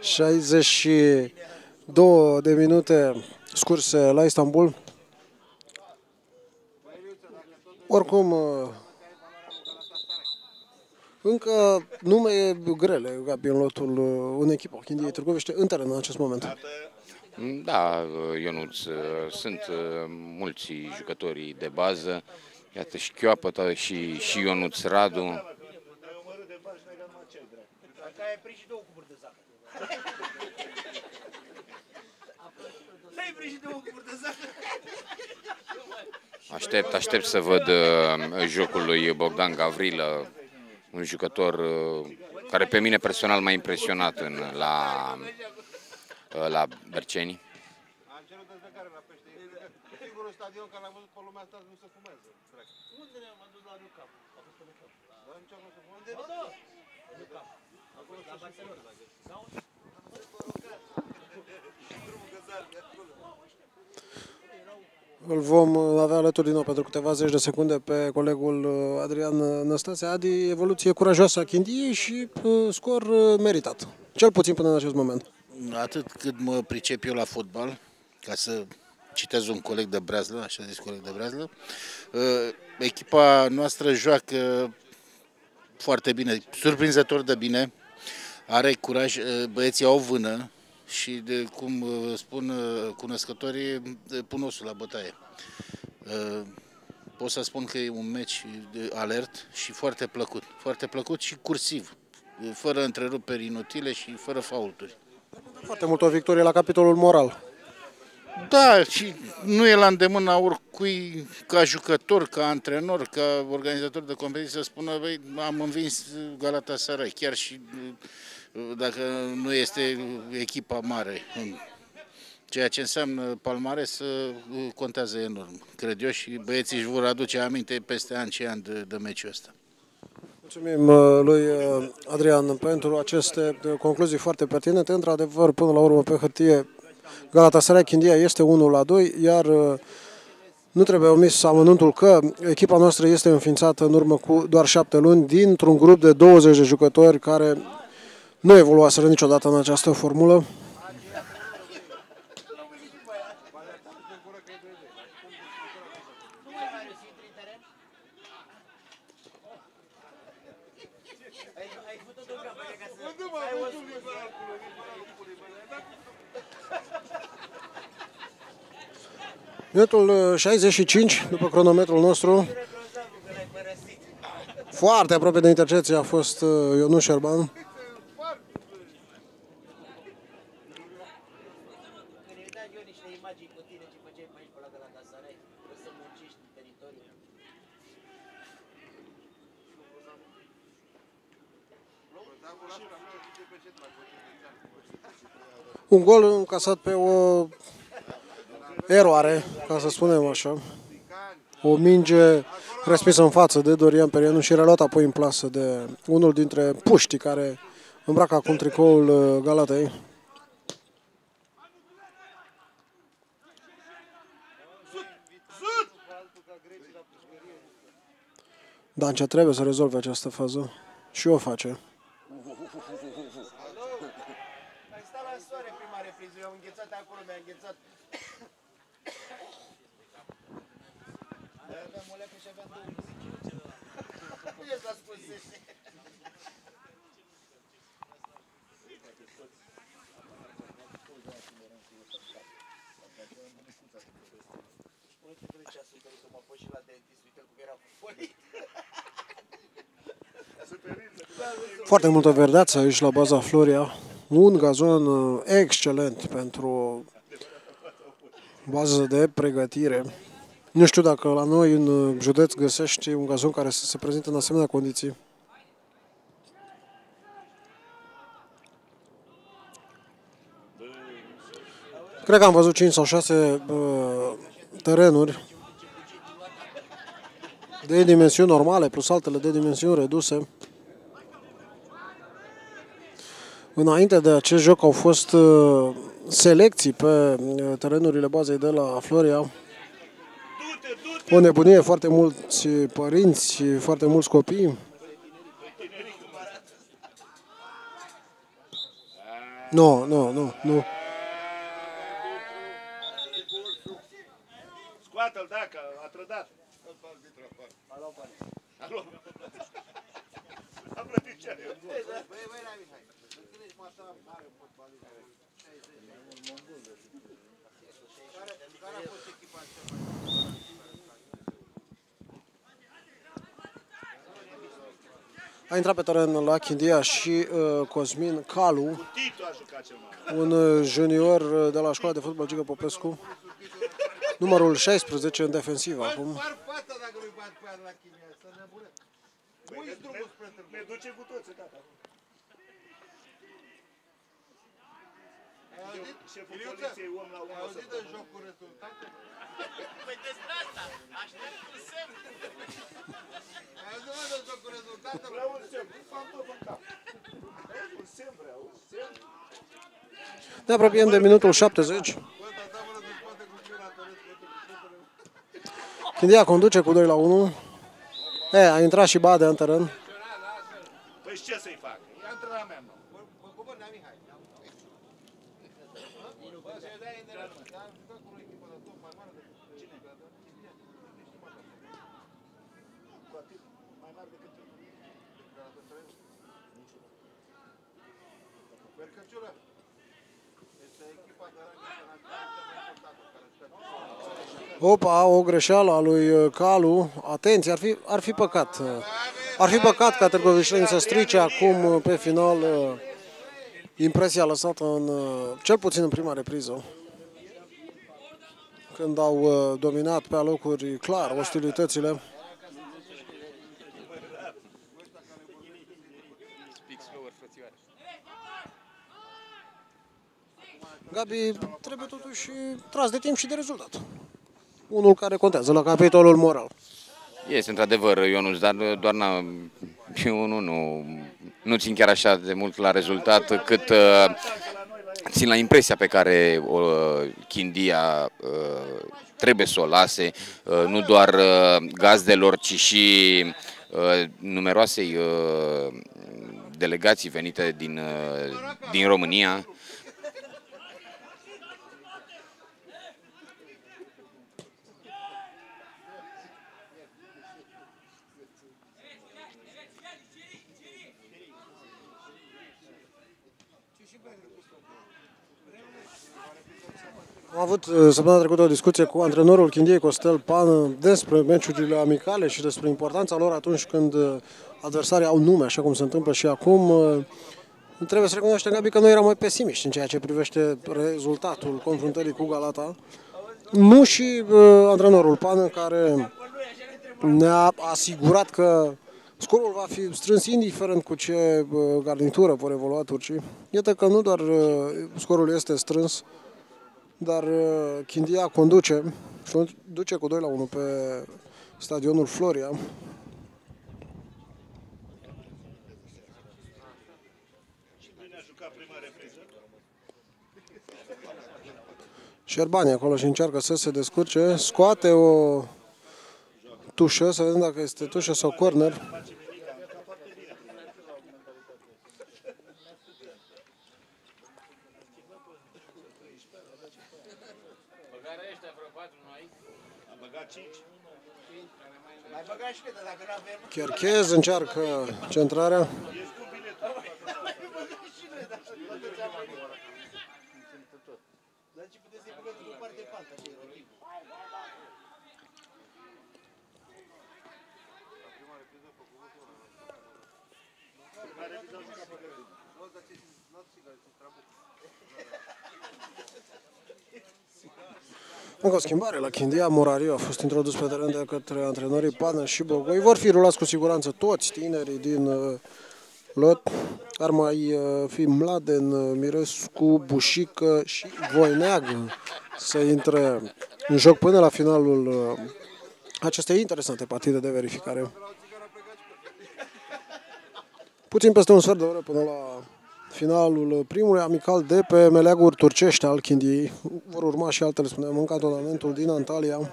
62 de minute scurse la Istanbul. Oricum, încă nume grele, Gabi, în lotul unei echipe Chindiei Târgoviște în teren în acest moment. Da, Ionuț, sunt mulți jucători de bază. Iată și Chioapătă și Ionuț Radu. Aștept să văd jocul lui Bogdan Gavrilă, un jucător care pe mine personal m-a impresionat la Berceni. Am cerut dezlegare la pește. E singurul stadion care l-am văzut pe lumea asta nu se fumează. Unde ne-am dus la Nucap? A fost pe Nucap. Dar nici acolo se fumează? Da. Nucap. Acolo la Barcelona. Îl vom avea alături din nou pentru câteva zeci de secunde pe colegul Adrian Năstase. Adi, evoluție curajoasă a Chindiei și scor meritat, cel puțin până în acest moment. Atât cât mă pricep eu la fotbal, ca să citez un coleg de Breazlă, așa zis coleg de Breazlă, echipa noastră joacă foarte bine, surprinzător de bine, are curaj, băieții au vână și, cum spun cunoscătorii, pun osul la bătaie. Pot să spun că e un meci alert și foarte plăcut și cursiv, fără întreruperi inutile și fără faulturi. Foarte mult o victorie la capitolul moral. Da, și nu e la îndemâna oricui, ca jucător, ca antrenor, ca organizator de competiție, să spună, băi, am învins Galatasaray, chiar și dacă nu este echipa mare. Ceea ce înseamnă palmares contează enorm, cred eu, și băieții își vor aduce aminte peste ani și ani de meciul ăsta. Mulțumim lui Adrian pentru aceste concluzii foarte pertinente. Într-adevăr, până la urmă, pe hârtie, Galatasaray Chindia este 1-2, iar nu trebuie omis amănuntul că echipa noastră este înființată în urmă cu doar 7 luni dintr-un grup de 20 de jucători care nu evoluaseră niciodată în această formulă. Minutul 65 după cronometrul nostru. Foarte aproape de intercepție a fost Ionuț Șerban. Un gol încasat pe o eroare, ca să spunem așa. O minge respinsă în față de Dorian Perianu și reluat apoi în plasă de unul dintre puștii care îmbracă acum tricoul Galatei. Dancea trebuie să rezolve această fază și o face. Foarte multă verdeață aici la baza Floria. Un gazon excelent pentru bază de pregătire. Nu știu dacă la noi în județ găsești un gazon care să se prezinte în asemenea condiții. Cred că am văzut 5 sau 6 terenuri de dimensiuni normale plus altele de dimensiuni reduse. Înainte de acest joc au fost selecții pe terenurile bazei de la Floria. O nebunie, foarte mulți părinți, foarte mulți copii. Nu, nu, nu, nu. Scoată-l, dacă a trădat. Alo. Am plătit ce are. Care a fost echipa A intrat pe teren la Chindia și Cosmin Calu, Titu a jucat cel mai. un junior de la școala de fotbal Giga Popescu, numărul 16 în defensivă acum. Par fața dacă nu-i bat pe aia de la Chinia, să nebunesc. Ui, drumul spre târgu. Ne duce cu toții, gata. Ai auzit? Șeful poliției, om la om. Ai auzit de jocul rezultatele? Păi despre asta, aștept un semn. Ai auzit de jocul rezultatele? Vreau un semn, fac tot în cap. Un semn vreau, un semn. Ne apropiem de minutul 70. Bă, dar seamănă de spate cu Chiratorescu, Chindia conduce cu 2-1. A intrat și Badea în teren. Păi ce să-i fac? E antrenament nou. Bă, cu Bărnea Mihai. Bă, să-i dai în teren, mă. Dar am jucat cu o echipă de top mai mare decât cine? Cu atât mai mare decât Bercăciulă. Este echipa de rang internațional cea mai importantă care stă. Opa, o greșeală a lui Calu. Atenție, ar fi păcat. Ar fi păcat ca târgoviștenii să strice acum pe final impresia lăsată în, cel puțin în prima repriză, când au dominat pe alocuri clar ostilitățile. Gabi, trebuie totuși tras de timp și de rezultat. Unul care contează la capitolul moral. Este într-adevăr, Ionuț, dar doar eu nu țin chiar așa de mult la rezultat, cât țin la impresia pe care Chindia trebuie să o lase, nu doar gazdelor, ci și numeroasei delegații venite din România. Am avut săptămâna trecută o discuție cu antrenorul Chindiei, Costel Pan, despre meciurile amicale și despre importanța lor atunci când adversarii au nume, așa cum se întâmplă și acum. Trebuie să recunoaștem, Gabi, că noi eram mai pesimiști în ceea ce privește rezultatul confruntării cu Galata. Nu și antrenorul Pan, care ne-a asigurat că scorul va fi strâns indiferent cu ce garnitură vor evolua turcii. Iată că nu doar scorul este strâns, dar Chindia conduce cu 2-1 pe stadionul Floria. Șerbani acolo și încearcă să se descurce, scoate o tușă, să vedem dacă este tușă sau corner. Cherchez încearcă centrarea. Încă o schimbare la Chindia. Morariu a fost introdus pe teren de către antrenorii Pană și Bogoi. Vor fi rulați cu siguranță toți tinerii din lot. Ar mai fi Mladen, Mirescu, Bușică și Voineag să intre în joc până la finalul acestei interesante partide de verificare. Puțin peste un sfert de oră până la finalul primului amical de pe meleaguri turcești al Chindiei. Vor urma și altele, spuneam, în cantonamentul din Antalya.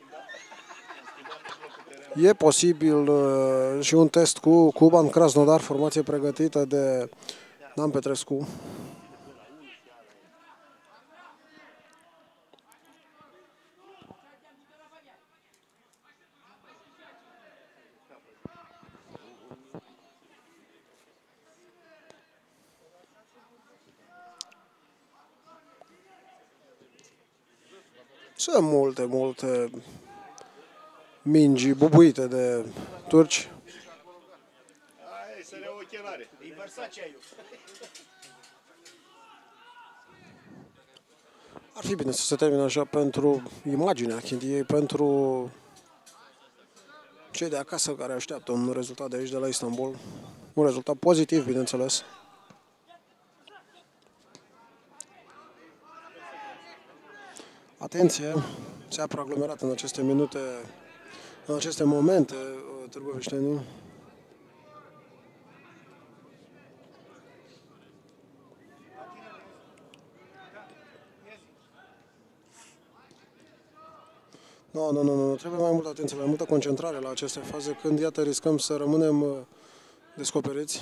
E posibil și un test cu Cuban Krasnodar, formație pregătită de Dan Petrescu. Sunt multe mingi bubuite de turci. Hai să reau ochelare. E Versace-aiu. Ar fi bine să se termine așa pentru imaginea Chindiei, pentru cei de acasă care așteaptă un rezultat de aici, de la Istanbul. Un rezultat pozitiv, bineînțeles. Atenție, se apără aglomerat în aceste minute, în aceste momente, târgoviștenii. Nu, trebuie mai multă atenție, mai multă concentrare la aceste faze, când, iată, riscăm să rămânem descoperiți.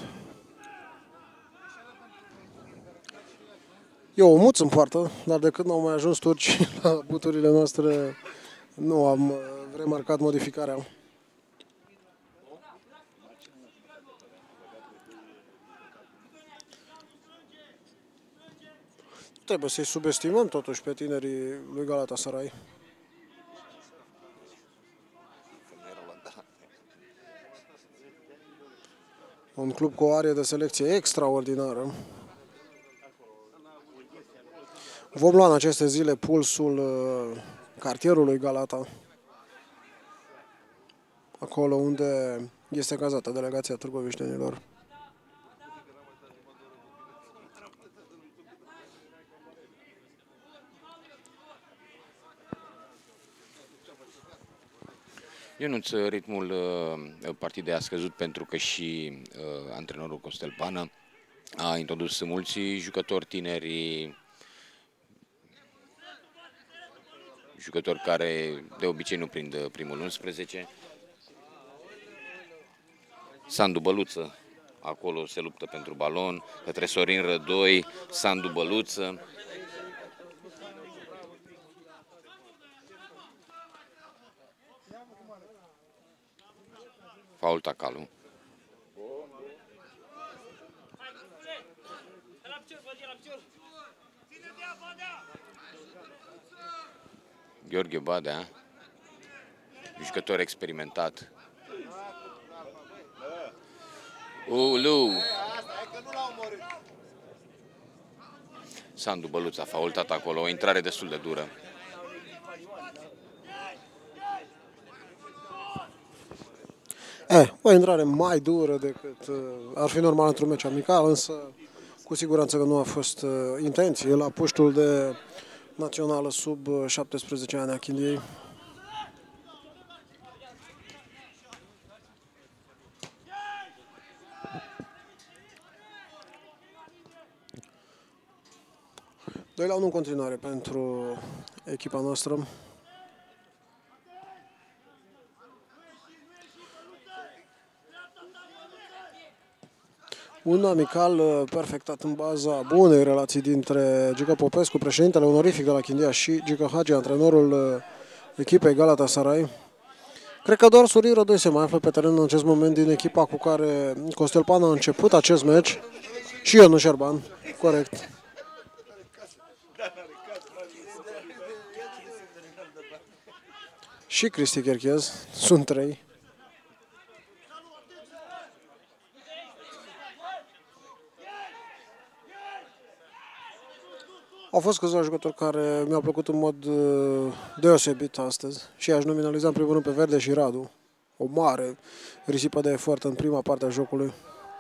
Eu o muț în poartă, dar de când au mai ajuns turci la buturile noastre, nu am remarcat modificarea. Trebuie să-i subestimăm totuși pe tinerii lui Galatasaray. Un club cu o arie de selecție extraordinară. Vom lua în aceste zile pulsul cartierului Galata, acolo unde este cazată delegația târgoviștenilor. Ionuț, ritmul partidei a scăzut pentru că și antrenorul Costel Pană a introdus mulți jucători tineri, jucători care de obicei nu prind primul 11. Sandu Băluță, acolo se luptă pentru balon, către Sorin Rădoi, Sandu Băluță. Faul Tacalu. Gheorghe Badea, jucător experimentat. Ulu! Sandu Băluț a faultat acolo, o intrare destul de dură. O intrare mai dură decât ar fi normal într-un meci amical, însă cu siguranță că nu a fost intenție la puștul de națională sub 17 ani a Chindiei. Doi la 1 în continuare pentru echipa noastră. Un amical perfectat în baza bunei relații dintre Gică Popescu, președintele onorific de la Chindia, și Gică Hagi, antrenorul echipei Galatasaray. Cred că doar Sorin Rădoi se mai află pe teren în acest moment din echipa cu care Costel Pană a început acest meci. Și Ionu Șerban, corect. Și Cristi Cherchez, sunt 3. Au fost câțiva jucători care mi-au plăcut în mod deosebit astăzi și aș nominaliza în primul rând pe Verde și Radu. O mare risipă de efort în prima parte a jocului.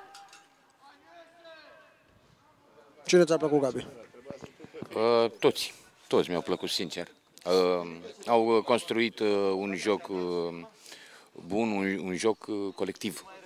Cine ți-a plăcut, Gabi? Toți mi-au plăcut, sincer. Au construit un joc bun, un joc colectiv.